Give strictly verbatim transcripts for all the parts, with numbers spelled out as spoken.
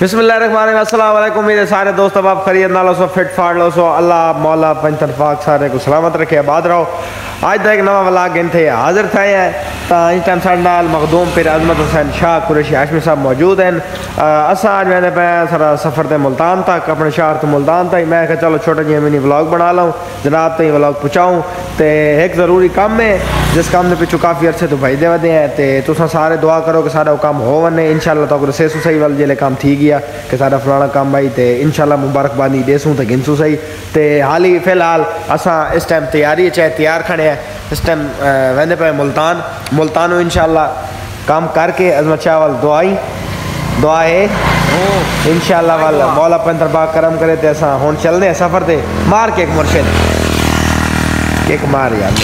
बिस्मिल्लाहिर्रहमानिर्रहीम। अस्सलाम वालेकुम मेरे सारे दोस्त, अब आप खरीद नालो सो फिट फाड़ लो सो अल्लाह मौला पंचतरफाक सारे को सलामत रखे, आबाद रहो। आज तक एक नवा व्लॉग गिन थे हाजिर थे हैं तो इस टाइम साढ़े नाल मखदूम फिर अजमत हुसैन शाह कुरैशी हाशमी साहब मौजूद हैं। असा आज मैंने पे सारा सफ़र थे मुल्तान तक, अपने शहर तो मुल्तान तक। मैं कहा चलो छोटा जी मिनी व्लॉग बना लूँ, जनाब तक व्लॉग पहुँचाऊँ। तो एक ज़रूरी काम है जिस काम के पिछू काफ़ी अरसे तो भाई दे हैं, तो तुम सारे दुआ करो कि सारा काम हो वने इंशाल्लाह। तो सेसू सही वाल जिले काम थी गया कि सारा फलाना काम भाई तो इंशाल्लाह मुबारकबादी देसूँ तो गिनसूँ सही। तो हाल ही फिलहाल असा इस टाइम तैयारी चाहे तैयार खड़े हैं इस टाइम वेंदे पे मुल्तान मुल्तान इंशाल्लाह काम करके अजमत शाह वाल दुआई दुआ है इंशाल्लाह वाल मौला पंतरबाग करम करे। तो असा हुण चलने हैं सफ़र से मार के एक मुर्शिद एक मार यार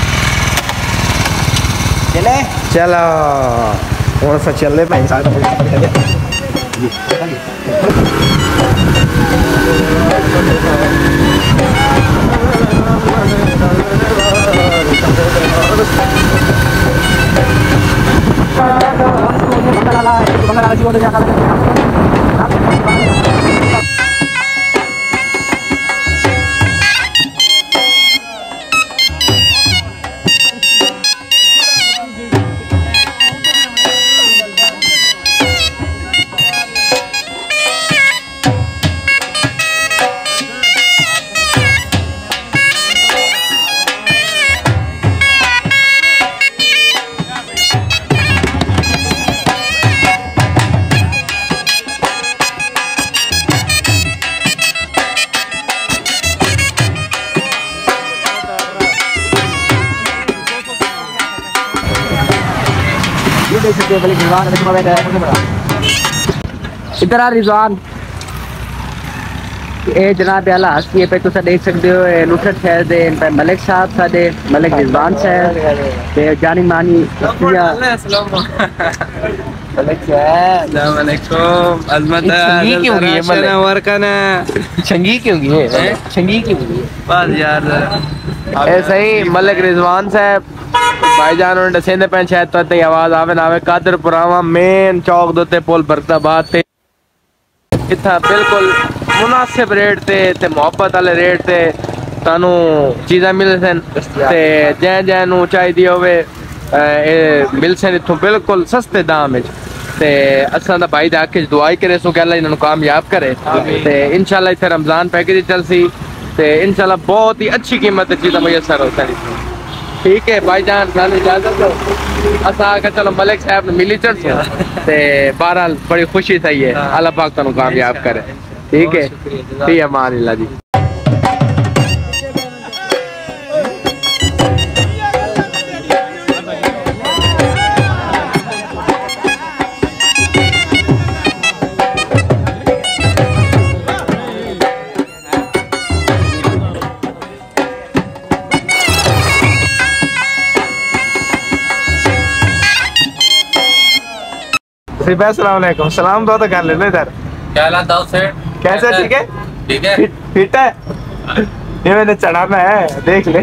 चले चलो हुण असा चलने पे इधर आ रिजवान ए जनाब आला हस्ती पे तुम देख सकते हो नुसरत शहर दे इन पे मलिक साहब साडे मलिक रिजवान साहब ते जानी मानी हस्तियां मलिक साहब अस्सलाम वालेकुम अजमत है वरकना चंगी क्यों गई है चंगी क्यों गई बस यार ऐसे ही मलिक रिजवान साहब भाईजान उन्होंने दसेंदे पैन शायद तो आवाज आवे ना आवे कादर पुरावा मेन चौक दोते पुल बरकताबाद ते इतना बिल्कुल मुनासिब रेट ते ते मोहब्बत वाले रेट ते तानू चीज़ां मिल सन ते जै जै नू चाहिदी होवे मिल सन इत्थों बिल्कुल सस्ते दाम विच। ते असां दा भाई दा आखे दुआई करे सो कि अल्लाह इन्हां नू कामयाब करे ते इंशाल्लाह इत्थे रमजान पैकेज चलसी ते इंशाल्लाह बहुत ही अच्छी कीमत चीज़ां मुयसर होता है। ठीक है भाईजान सानू इजाजत दो असा आके चलो मलिक साहब ने मिली चढ़ ते बहरहाल बड़ी खुशी थी है अल्लाह पाक तुहानू कामयाब करे। ठीक है ठीक है मान अल्लाह जी। अस्सलामुअलैकुम सलाम दो तो कर लेना इधर क्या हालत है कैसे ठीक है ठीक है फिट, फिट है ये मैंने चढ़ाना है देख ले।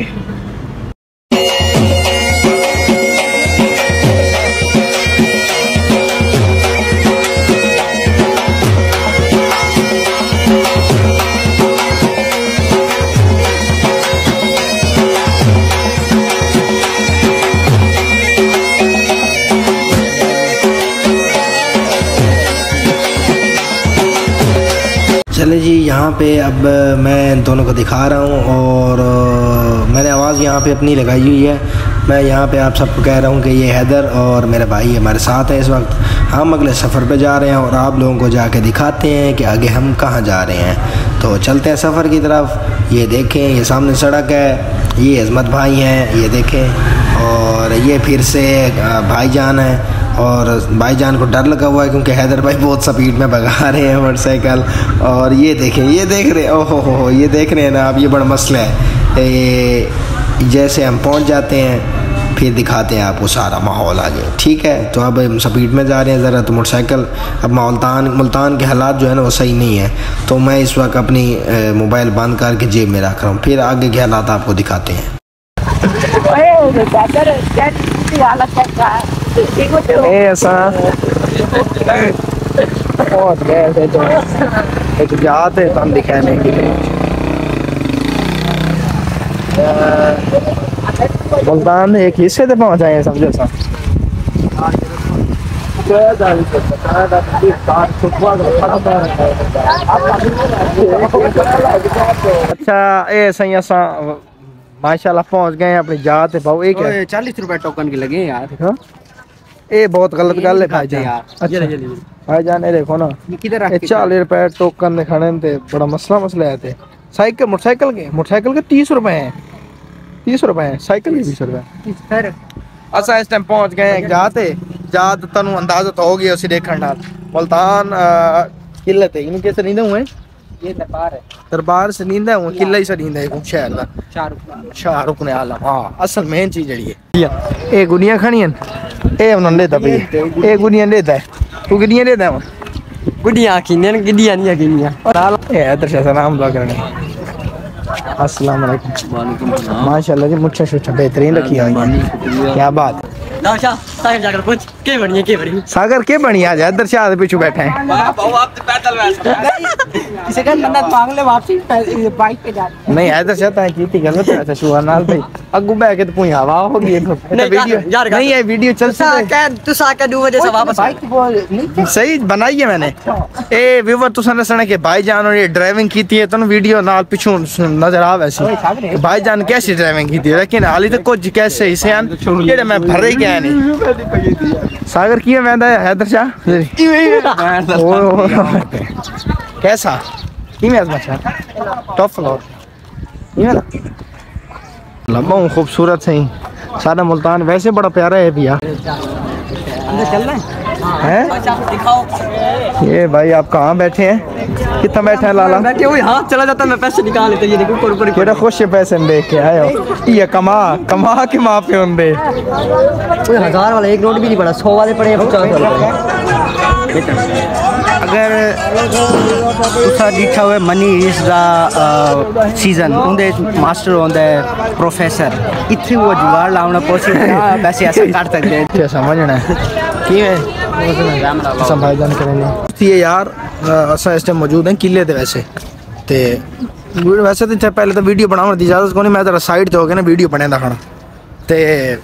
चले जी यहाँ पे अब मैं दोनों को दिखा रहा हूँ और मैंने आवाज़ यहाँ पे अपनी लगाई हुई है। मैं यहाँ पे आप सबको कह रहा हूँ कि ये हैदर और मेरे भाई हमारे साथ हैं इस वक्त। हम अगले सफ़र पे जा रहे हैं और आप लोगों को जाके दिखाते हैं कि आगे हम कहाँ जा रहे हैं। तो चलते हैं सफ़र की तरफ। ये देखें ये सामने सड़क है, ये अजमत भाई हैं ये देखें, और ये फिर से भाईजान है और भाईजान को डर लगा हुआ है क्योंकि हैदर भाई बहुत स्पीड में भगा रहे हैं मोटरसाइकिल। और ये देखें ये देख रहे ओहो हो हो ये देख रहे हैं ना आप, ये बड़ा मसला है। ये जैसे हम पहुंच जाते हैं फिर दिखाते हैं आपको सारा माहौल आगे। ठीक है तो अब हम स्पीड में जा रहे हैं ज़रा, तो मोटरसाइकिल अब मुल्तान मुल्तान के हालात जो है ना वो सही नहीं है, तो मैं इस वक्त अपनी मोबाइल बंद करके जेब में रख रहा हूँ, फिर आगे के हालात आपको दिखाते हैं। ऐसा पहुंच गए थे तो एक जाते तो हम दिखाने के लिए मुल्तान एक हिस्से से पहुंच आए समझो सा अच्छा ये सही असा माशाल्लाह पहुंच गए अपनी जात पे भाऊ एक चालीस रुपए टोकन के लगे यार। हाँ? ये बहुत गलत गल है भाई जान। अच्छा भाई जान ये देखो ना किधर चालीस रुपए टोकन दिखाने थे बड़ा मसला मसला है थे। साइकिल मोटरसाइकिल के मोटरसाइकिल के तीस रुपए हैं तीस रुपए हैं साइकिल के बीस रुपए। असा इस टाइम पहुंच गए जाते जात तनु अंदाजा तो हो गया उसी देखने नाल मुल्तान किले ते इनके से नींदे हुए ये दरबार है दरबार से नींदा हुआ किला ही से नींदा है शहर दा शाहरुख ने आलम। हां असल मेन चीज जड़ी है ए गुनिया खणियन ए उन्होंने लेता भई ए गुनिया लेता है तू गिनिया लेता है गुडिया किन्ने गिडिया नहीं गिनिया ए इधर से नाम लग रहे अस्सलाम वालेकुम वालेकुम सलाम माशाल्लाह जी मुच्छा शुच्छा बेहतरीन रखी है क्या बात दाऊशा सागर जाकर पूछ के बढ़िया के बढ़िया सागर के बढ़िया आज इधर शाह पीछे बैठे हैं वाह बाबू आप तो पैदल इसे कर बंदा मांग ले वापसी बाइक पे जा नहीं इधर से ता कीती गलत है शुआ नाल भाई अगू बैठ के तो पुई हवा हो गई वीडियो नहीं है वीडियो चल सा क्या तू साके दो बजे से वापस बाइक सही बनाई है मैंने ए व्यूअर तुसा ने सने के भाईजान और ये ड्राइविंग कीती है तो वीडियो नाल पीछू नजर आ वैसे भाईजान कैसी ड्राइविंग कीती है लेकिन हाली तक कुछ कैसे इसे जेड़े मैं भरे गया नहीं सागर की वेंदा है हैदर शाह कैसा की में अच्छा टॉप फ्लोर ये ना लंबा खूबसूरत सही सारा मुल्तान वैसे बड़ा प्यारा है भैया अंदर चलना है दिखाओ ये भाई आप कहाँ बैठे हैं कितना बैठे हैं लाला बैठे हुए हाथ चला जाता मैं पैसे निकाल लेते ये देखो ऊपर केड़ा खुश है पैसे देख के आए हो ये कमा कमा के माँ पे होंगे कोई हजार वाला एक नोट भी नहीं पड़ा सौ वाले पड़े हैं पचास वाले अगर तुसा दिखा हुआ मनी इज द सीजन उनदे मास्टर होंदा है प्रोफेसर इतने वो जुगाड़ लाना पॉसिबल वैसे ऐसा कर सकते हैं क्या समझना है की है सब भाईजान करेंगे ये यार असा इस टाइम मौजूद हैं किले दे वैसे ते वैसे तो पहले तो वीडियो बनाने दी इजाजत को नहीं मैं तेरा साइड ते हो गया ना वीडियो बने दा खाना ते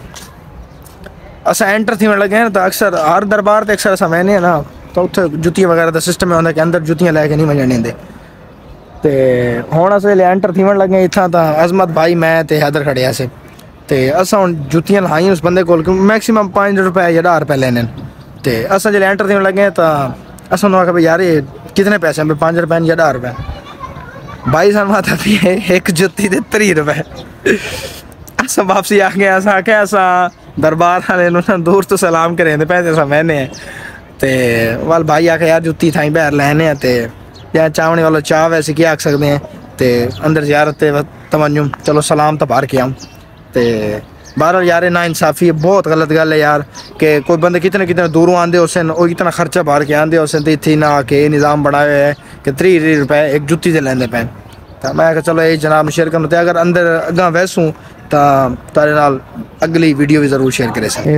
असा एंटर थी लगे हैं तो अक्सर हर दरबार ते अक्सर असा मैंने ना तो उत्थे जुत्तियां वगैरह का सिस्टम है के अंदर जुत्तियां लैके नहीं वजन देंदे ते हुण अस वेले एंटर थीवन लगे इत्थां तां अजमत भाई मैं ते हैदर खड़े से ते असां हुण जुत्तियां लाई उस बंदे कोल मैक्सिमम पाँच रुपए या दस रुपए लेने ते असां जेल्लै एंटर थीवन लगे तां असां उन्होंने आखिया भाई यार ये कितने पैसे हैं पाँच रुपए या दस रुपए भाई सानूं आता भी एक जुत्ती दे त्रीह रुपए असां वापसी आ गए असां आख्या असां दरबार वाले नूं दूर तो सलाम करें ते पैसे असां मैंने ते वाल भाई आके यार जुत्ती थाई बाहर लैने ते या चावने वाला चाह वैसे क्या आख सकते हैं ते अंदर जियारत ते तवज्जो चलो सलाम तो भर के आऊँ ते बाहर यार ना इंसाफी है बहुत गलत गल है यार कि कोई बंदे कितने कितने दूरों आंदे उसन और इतना खर्चा भर के आंदे उसन तो इतनी ना के निज़ाम बनाया है कि त्रीह त्रीह रुपए एक जुत्ती से लेंदे पैन तो मैं चलो ये जनाब शेयर करूँ तो अगर अंदर अगा वैसूँ तो तारे नाल अगली वीडियो भी जरूर शेयर करे सर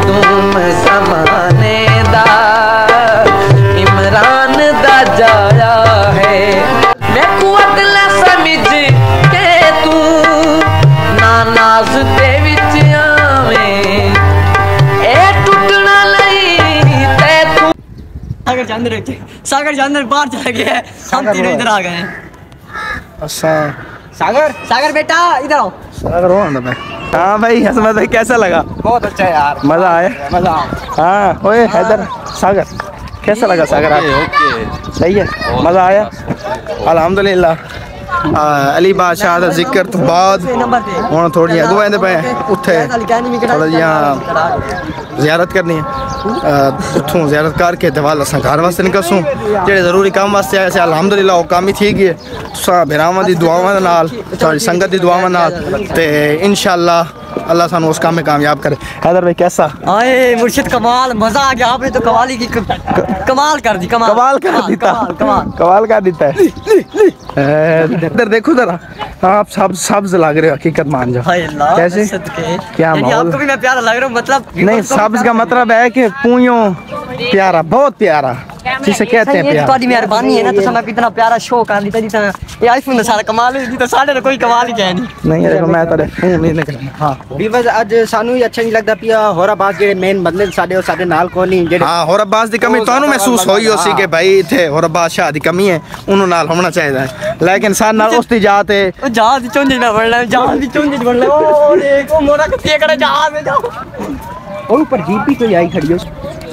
इमरान दा जाया है मैं कुआत ला समझ के तू ना नाज दे विच आवे ए टूटना नहीं ते तू सागर जानदर सागर जानदर बाहर चला गया हम तीनों इधर आ गए अच्छा सागर सागर बेटा इधर आओ सागर हो आंदा मैं हाँ भाई हसमत भाई कैसा लगा बहुत अच्छा यार मजा आया मजा हाँ ओए हैदर सागर कैसा लगा सागर आपको सही है मज़ा आया अल्हम्दुलिल्लाह अली बादशाह का जिक्र तो बाद हूँ थोड़ी अगू आते पे उत्थे थोड़ा जिहा जियारत करनी है उतों जियारत करके तो वाल अस घर वास्ते निकलसूँ जो जरूरी काम वास्ते आए अल्हम्दुलिल्लाह वो काम ही थी गए तुसा बिरावां दी दुआवां नाल सॉरी संगत दी दुआवां नाल ते इंशाअल्लाह अल्लाह सानू उस काम में कामयाब करे। हैदर भाई कैसा आए मुर्शिद कमाल मजा आ गया आपने तो कवाली की कमाल कर दी कमाल कमाल कर देता कमाल कमाल कर देता है इधर देखो जरा आप सब सब्ज लग रहे हो हकीकत मान जाओ कैसे क्या माहौल आपको भी मैं प्यारा लग रहा हूँ मतलब नहीं सब्ज का मतलब है कि पूयों प्यारा बहुत प्यारा जिसे कहते हैं प्यार। तुम्हारी मेहरबानी है ना, तो मैं इतना प्यारा शो कर दी थी। ये आईफोन सारा कमाल है, तो साढ़े कोई कमाल ही नहीं। नहीं देखो मैं तो नहीं करना। हां बीबस आज सानू ही अच्छा नहीं लगता पिया होराबाज जेडे मेन बंदे साडे और साडे नाल को नहीं जेडे। हां होराबाज दी कमी ਤੁਹਾਨੂੰ महसूस ਹੋਈ ਹੋ ਸੀ ਕਿ ਭਾਈ ਇੱਥੇ ਹੋਰਾਬਾज ਸ਼ਾਹ ਦੀ ਕਮੀ ਹੈ, ਉਹਨੂੰ ਨਾਲ ਹੋਣਾ ਚਾਹੀਦਾ ਹੈ, ਲੇਕਿਨ ਸਾਡੇ ਨਾਲ ਉਸ ਦੀ ਜਾਤ ਹੈ। ਉਹ ਜਹਾਜ਼ ਦੀ ਚੁੰਝ ਨਾ ਵੜਨਾ, ਜਹਾਜ਼ ਦੀ ਚੁੰਝ ਚ ਵੜਨਾ। ਉਹ ਦੇਖੋ ਮੋਰਾ ਕਿੱਥੇ ਕੜਾ ਜਹਾਜ਼ में जाओ। ਉਹ ਉੱਪਰ जीप भी कोई आई खड़ी है।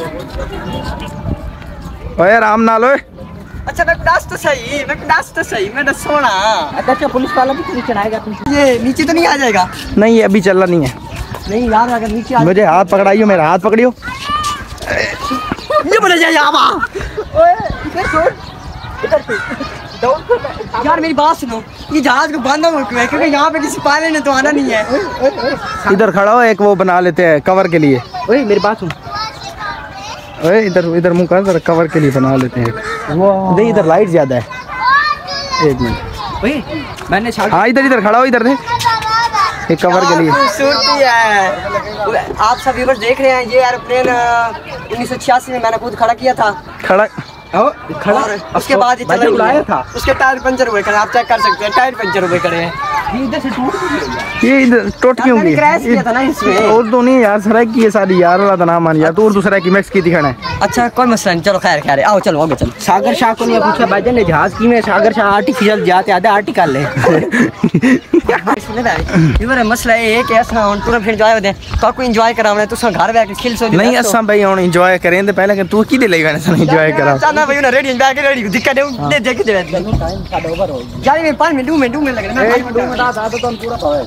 ओए आराम नाल ओए। अच्छा मैं दस तो सही, मैं दस तो सही, मैं दसो ना। अच्छा पुलिस वाला भी नीचे आएगा, ये नीचे तो नहीं आ जाएगा? नहीं ये अभी चलना नहीं है। नहीं यार अगर नीचे आ मुझे हाथ पकड़ाइयो, मेरा हाथ पकड़ियो। ये बोले जाए आवा। ओए इधर छोड़, इधर से दौड़। यार मेरी बात सुनो, ये जहाज को बांधा हुआ क्यों है? क्योंकि यहाँ पे किसी पायलट ने तो आना नहीं है। इधर खड़ा हो, एक वो बना लेते हैं कवर के लिए। ओए मेरी बात सुन। ओए इधर इधर मुंह कर, कवर के लिए बना लेते हैं। नहीं इधर लाइट ज्यादा है। एक मिनट। ओए मैंने हाँ इधर इधर खड़ा हो, इधर दे एक कवर के लिए। खूबसूरती है। आप सब व्यूअर्स देख रहे हैं, ये एरोप्लेन उन्नीस सौ छियासी में मैंने खुद खड़ा किया था। खड़ा खड़ा उसके बाद ये चला उड़ाया था, उसके टायर पंचर हुए खड़े, आप चेक कर सकते हैं, टायर पंचर हुए खड़े हैं। ये इधर से टूट ये इधर टूट क्यों गई? क्रैश किया था ना इसमें। उर्दू नहीं यार, सराय की ये सारी यार वाला नाम मान यार, तू उर्दू सराय की मैक्स की दिखाना है। अच्छा कोई मसला नहीं, चलो खैर खैर आओ चलो आगे चलो। सागर शाह को नहीं पूछा भाईजान ने जहाज की में, सागर शाह आर्टिफिशियल जाते आधे आर्टिकल है। इधर मसला है कि ऐसा हम पूरा फिर एंजॉय होते हैं, तो कोई एंजॉय करावना तो सब घर बैठ के खिल सो नहीं असा भाई हम एंजॉय करें तो पहले कि तू की दे ले गाने सन एंजॉय करा चाहना भाई ना रेडी बैठ के रेडी दिक्कत है दे देख दे टाइम का ओवर हो यार मैं पाँच मिनट दो मिनट दो मिनट लग रहा है ना, दो मिनट आ तो हम पूरा पावे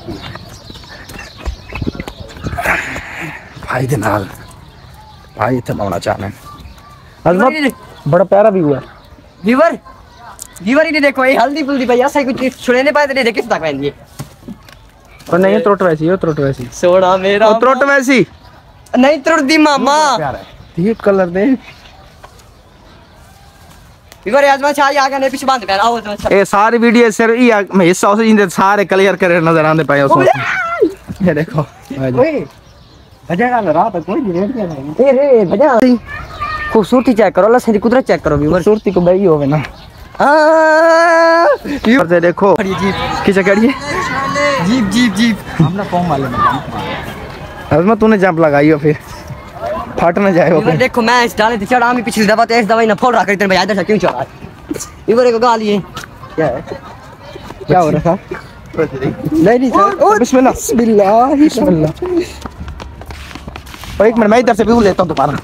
भाई दे नाल भाई इतना होना चाहना अजमत बड़ा प्यारा भी हुआ व्यूअर व्यूअर ही देखो ये हल्दी फुल्दी भाई ऐसा कुछ छुड़े नहीं पाए तो देखे तक पहन और नहीं त्रुट वैसी हो त्रुट वैसी सोड़ा मेरा और त्रुट वैसी नहीं त्रुट दी मामा ये कलर दे व्यूअर आजमा चाय आ गया ने पीछे बांध कर आओ तो ए सारी वीडियो सिर ई मैं हिस्सा उसे जिंदे सारे क्लियर करे नजर आंदे पाए उसमें ये देखो ओए बजा ना रात कोई नहीं रेड नहीं ए रे बजा खूबसूरती चेक करो, अल्लाह से कुदरत चेक करो व्यूअर। खूबसूरती को भाई होवे ना व्यूअर से देखो किसे करिए जीप जीप जीप हमने फॉर्म वाले में अजमत तूने जंप लगाई हो फिर फट ना जाए व्यूअर देखो मैं इस डाले थे चढ़ा मैं पिछली दफा तो इस दवाई ना फोड़ रहा करते भाई इधर से क्यों चढ़ा व्यूअर एक गाल ये क्या है क्या हो रहा था नहीं नहीं सर बिस्मिल्लाह बिस्मिल्लाह बिस्मिल्लाह एक मिनट मैं इधर से व्यू लेता हूं दोबारा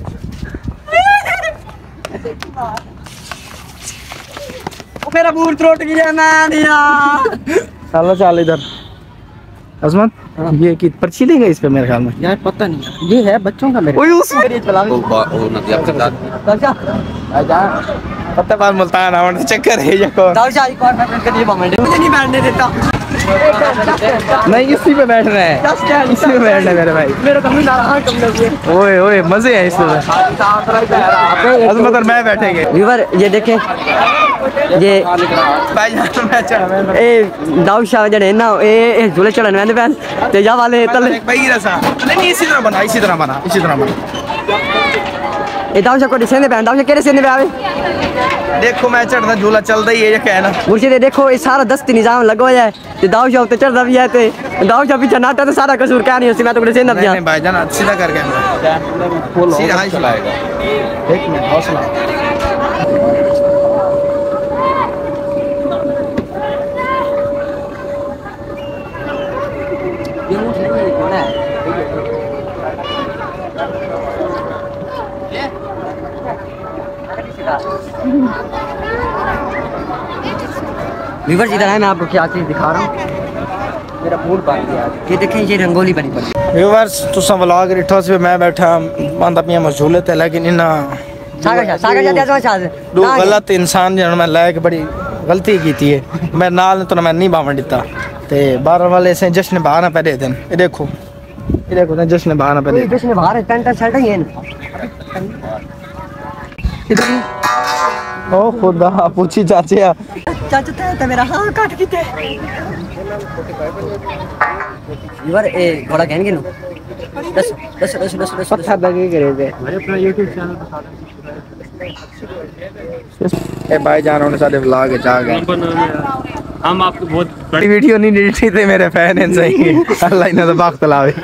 मेरा बूट त्रुट गया मैं यार चलो चल इधर अजमत ये की पर्ची लेगा इस पे मेरे ख्याल में यार पता नहीं ये है बच्चों का मेरे ओए उस चला वो वो नदी आपके साथ आजा पता बात मुल्तान आवन चक्कर है ये को दाऊ शाही कौन मैं कर ये बमंडे मुझे नहीं बैठने देता नहीं इसी पे बैठ रहे हैं इसी पे बैठना है मेरे भाई मेरे कमी ना हां कम लगे ओए ओए मजे हैं इसमें अजमत और मैं बैठेंगे व्यूअर ये देखें ये भाई जान मैं चढ़ा ए दाऊ शाह जड़े ना ए ए झूले चढ़ने वाले बहन तेजा वाले तले भाई रसा नहीं नहीं इसी तरह बना इसी तरह बना इसी तरह बना ए दाऊ शाह को सेंदे बहन दाऊ शाह केरे सेंदे आवे देखो मैं चढ़दा झूला चलदा ही है ये कहना मुर्शिद देखो ये सारा दस्ती निजाम लगा हुआ है ते दाऊ शाह तो चढ़दा भी है ते दाऊ शाह पीछे नाटा तो सारा कसूर क्या नहीं होसी मैं तो कुछ सेंदा भी नहीं भाईजान सीधा कर कैमरा सीधा हाई चलाएगा एक मिनट हौसला ये ऊँट नहीं है कौन है व्यूअर्स इधर है मैं आपको क्या चीज दिखा रहा हूँ मेरा मूड बन गया ये देखें ये रंगोली बनी पड़ी व्यूअर्स तुसा व्लॉग रिठो से मैं बैठा बंदा पिया मशहूल थे लेकिन इना सागर शाह सागर शाह जैसा शाह दो गलत इंसान जन मैं लायक बड़ी गलती की थी मैं नाल तो मैं नहीं बावन दिता ते बाहर वाले से जश्न बहाना पे दे देन ये देखो ये देखो ना जश्न बहाना पे दे जश्न बाहर टेंट शर्ट ही है ओ खुदा पूछी चाचे चाचा थे तो मेरा हां काट की थे यार ए बड़ा कहन के नो दस दस दस दस दस पत्थर लगे करे थे मेरे अपना YouTube चैनल पे ए भाई जान होने सारे व्लॉग जा गए। हम आपको बहुत बड़ी वीडियो नहीं डिलीट थे मेरे फैन हैं सही अल्लाह इन्हें तो बाख तलावे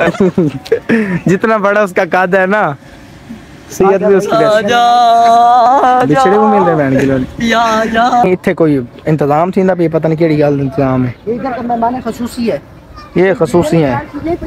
जितना बड़ा उसका कद है ना सेहत भी उसकी बिछड़े को मिल रहे बहन की इतने कोई इंतजाम थी ना भी पता नहीं केड़ी गल इंतजाम है इधर का मेहमान खसूसी है ये खसूसी है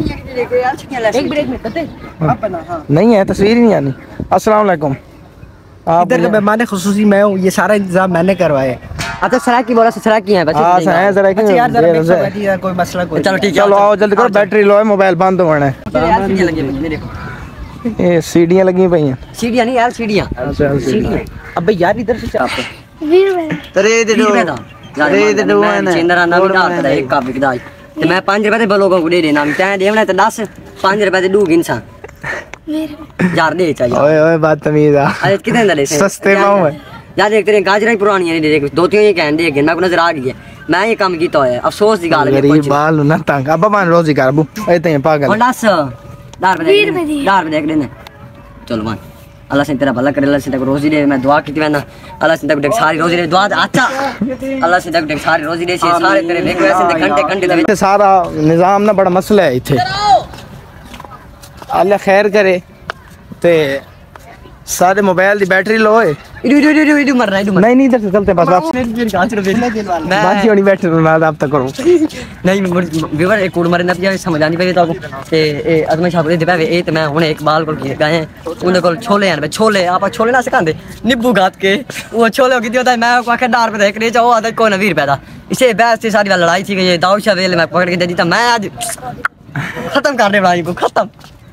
नहीं है तस्वीर ही नहीं आनी। अस्सलाम वालेकुम इधर का मेहमान खसूसी मैं हूँ ये सारा इंतजाम मैंने करवाया। अच्छा सराकी बोला सराकी है हाँ है जरा अच्छा यार जरा बैठो बैठिए यार कोई मसला कोई चलो ठीक है चलो आओ जल्दी करो बैटरी लो है मोबाइल बंद होना है। ये सीढ़ियां लगी पई हैं सीढ़ियां नहीं यार सीढ़ियां सीढ़ियां अबे यार इधर से चाप तेरे दे दो तेरे दे दो ना चेंदरा ना बिना आता एक का बिकदा ते मैं पाँच रुपए दे लोगों को दे देना तै देवना ते दस पाँच रुपए दे दू गिनसा यार दे चाहिए ओए ओए बदतमीज आ अरे कितने दे सस्ते पाऊं है यार देख तेरे गाजरा ही पुरानी है देख दो तीन ये कहन दे गिनना को नजर आ गई है मैं ये काम कीता है अफसोस दी गल है गरीब बाल ना तंग अब मान रोजी कर अबू ए ते पागल दस दार पे देख दार पे देख देने चलो मान अल्लाह से तेरा भला करे अल्लाह से तेरे रोजी दे मैं दुआ की ना अल्लाह से तेरे सारी रोजी दे दुआ अच्छा अल्लाह से तेरे सारी रोजी दे सारे तेरे देख वैसे ते घंटे घंटे दे सारा निजाम ना बड़ा मसला है इथे अल्लाह खैर करे ते सारे मोबाइल दी बैटरी लो है इधर इधर इधर इधर मर रहा है इधर नहीं नहीं इधर से चलते बस वापस मैं बाकी वाली बैटरी ना आप तक करो नहीं व्यूअर एक कोड मारे ना पिया समझ आनी पई तो ते ए अदमे छाप दे पे ए ते मैं हुन एक बाल को गए उनके कोल छोले आन छोले आप छोले ना सिखांदे नींबू गात के वो छोले की होता मैं को आखे डार पे देख रहे जाओ आधा कोई ना बीस रुपए दा इसे बहस से सारी लड़ाई थी कि ये दाऊद शाह वेल मैं पकड़ के दे दी था मैं आज खत्म कर दे भाई को खत्म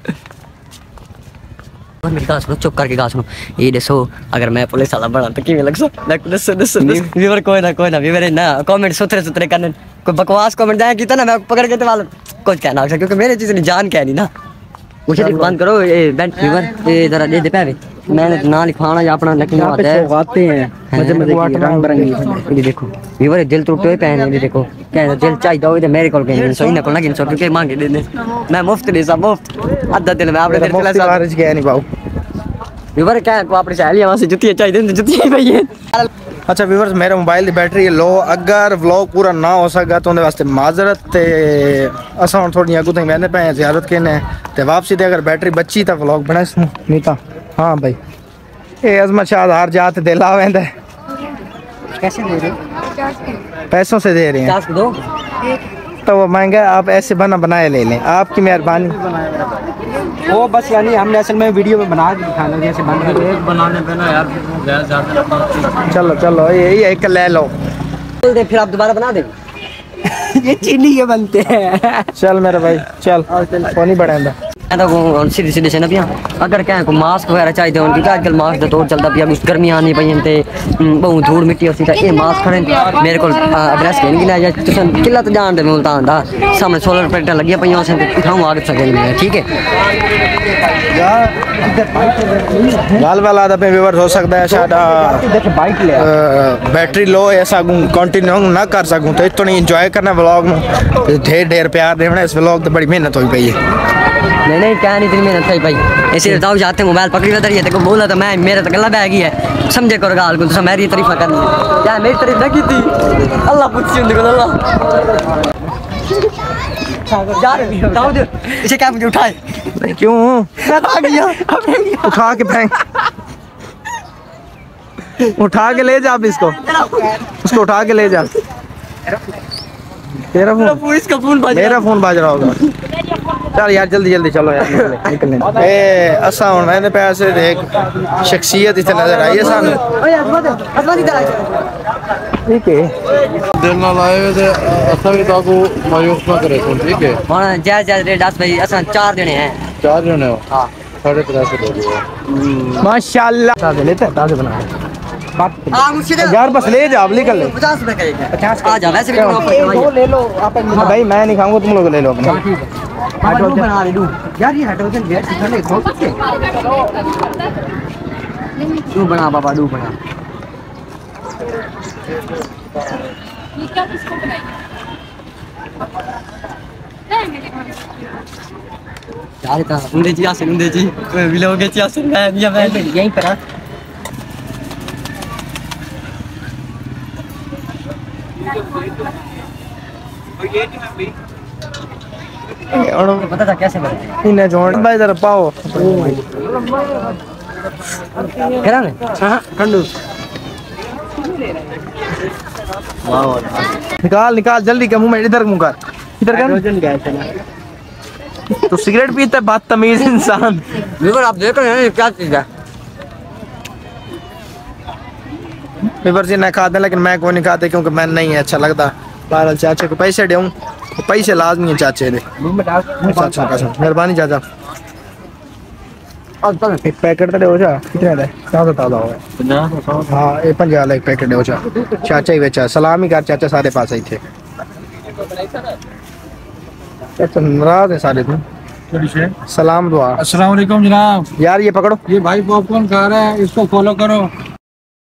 मेरी गाल सुनो चुप करके गाल सुनो ये दसो अगर मैं पुलिस वाला बना तो किवें लगसो मैं दसो दसो व्यूअर कोई ना कोई ना व्यूअर ना कमेंट सुथरे सुथरे करने कोई बकवास कमेंट जाए कीता ना मैं पकड़ के ते वाल कुछ कहना क्योंकि मेरे चीज नहीं जान कहनी ना मुझे बंद करो ये बेंच व्यूअर ये जरा दे दे पे मैंने ना लिखवाना या अपना लेकिन आता है आते हैं मजे मजे की रंग बिरंगी ये देखो व्यूअर दिल टूटे पहने ये देखो क्या दिल चाहिए हो तो मेरे को कहीं सो इना को ना गिनसो क्योंकि मांगे देने मैं मुफ्त दे सब मुफ्त आधा दिल में आपने दिल चला सब बारिश गया नहीं पाऊ व्यूअर क्या को अपनी सहेली वहां से जुतियां चाहिए जुतियां भाई है अच्छा व्यूअर्स मेरे मोबाइल की बैटरी लो अगर व्लॉग पूरा ना हो सका तो उनके वास्ते माजरत ते असा हुन थोड़ी अगू तक मैंने पे ज़ियारत करने ते वापसी ते अगर बैटरी बची तो व्लॉग बना नहीं तो हाँ भाई ये अजमत शाह हार जात दिला वेंदा कैसे दे रहे पैसों से दे रहे हैं टास्क दो तो वो महंगा आप ऐसे बना बनाए ले लें आपकी मेहरबानी वो बस यानी हमने असल में वीडियो में बना के दिखाना जैसे बन रहा है बनाने पे ना यार गैस ज्यादा चलो चलो ये ये एक ले लो दे फिर आप दोबारा बना दे ये चीनी के बनते हैं चल मेरे भाई चल कौन ही बढ़ेंदा मैं तो सीधे सीधे से ना पिया अगर क्या को मास्क वगैरह चाहिए उनकी आजकल मास्क का तौर चलता पिया कुछ गर्मी आनी पई ते बहुत धूड़ मिट्टी होती था ये मास्क खड़े मेरे को एड्रेस कहने की ना या तुम किला तो जान दे मुल्तान दा सामने सोलर प्लेटें लगी पई उसे उठाऊं आगे सके ठीक है गाल वाला दा पे व्यूअर हो सकता है शायद देखो बाइक ले बैटरी लो ऐसा कंटिन्यू ना कर सकूं तो इतना एंजॉय करना व्लॉग में ढेर ढेर प्यार देना इस व्लॉग तो बड़ी मेहनत हुई पई है नहीं नहीं क्या नहीं इतनी मेहनत थी भाई ऐसे बताओ जाते मोबाइल पकड़ी हुआ है तो बोला तो मैं मेरा तो गला बैग ही है समझे करो गाल को तो मेरी तारीफ करनी है क्या मेरी तारीफ ना की थी अल्लाह पूछी उनके को अल्लाह यार दाऊद इसे क्या मुझे उठाए क्यों मैं तो आ गया उठा के फेंक उठा के ले जा अब इसको उसको उठा के ले जा तेरा फोन इसका फोन बज मेरा फोन बाज रहा होगा चल यार जल्दी जल्दी चलो यार निकल निकल ए असा हुन मैंने पैसे देख शख्सियत इतने नजर आई है सानू ओए अजमत अजमत इधर ठीक है दिल ना लाए ते असा भी ताको मायूस ना करे ठीक है हां जय जय रे दस भाई असा चार जने हैं चार जने हो हां साढ़े तीन सौ दे दो माशाल्लाह ताजे लेते ताजे बना हां मुझे यार बस ले जा अब निकल ले पचास रुपए का पचास आ जा वैसे भी दो ले लो आप भाई मैं नहीं खाऊंगा तुम लोग ले लो अपने हाइड्रोजन बना ले दूं यार ये हाइड्रोजन गैस कितने खो सकते तू बना बाबा तू बना ये क्या किसको बनाई यार का उंदे जी आसे उंदे जी विलोगे जी आसे मैं या मैं यहीं पर पता था कैसे करते इन्हें जोड़ भाई इधर पाओ करा ने हां कंडू निकाल निकाल जल्दी के मुंह में इधर मुंह कर इधर कर तो सिगरेट पीता है बदतमीज इंसान। बिल्कुल आप देख रहे हैं क्या चीज है पेपर से ना खाते लेकिन मैं को नहीं खाते क्योंकि मैं नहीं है अच्छा लगता। बहरहाल चाचे को पैसे दूं तो पैसे लाजमी है चाचे दे। अच्छा अच्छा मेहरबानी चाचा। एक पैकेट तो दो जा कितने दे क्या बता दो हाँ ये पंजा वाला एक पैकेट दो जा चाचा ही बेचा सलाम ही कर चाचा सारे पास ही थे चाचा नाराज है सारे तुम सलाम दुआ। अस्सलाम वालेकुम जनाब। यार ये पकड़ो ये भाई पॉपकॉर्न खा रहा है इसको फॉलो करो।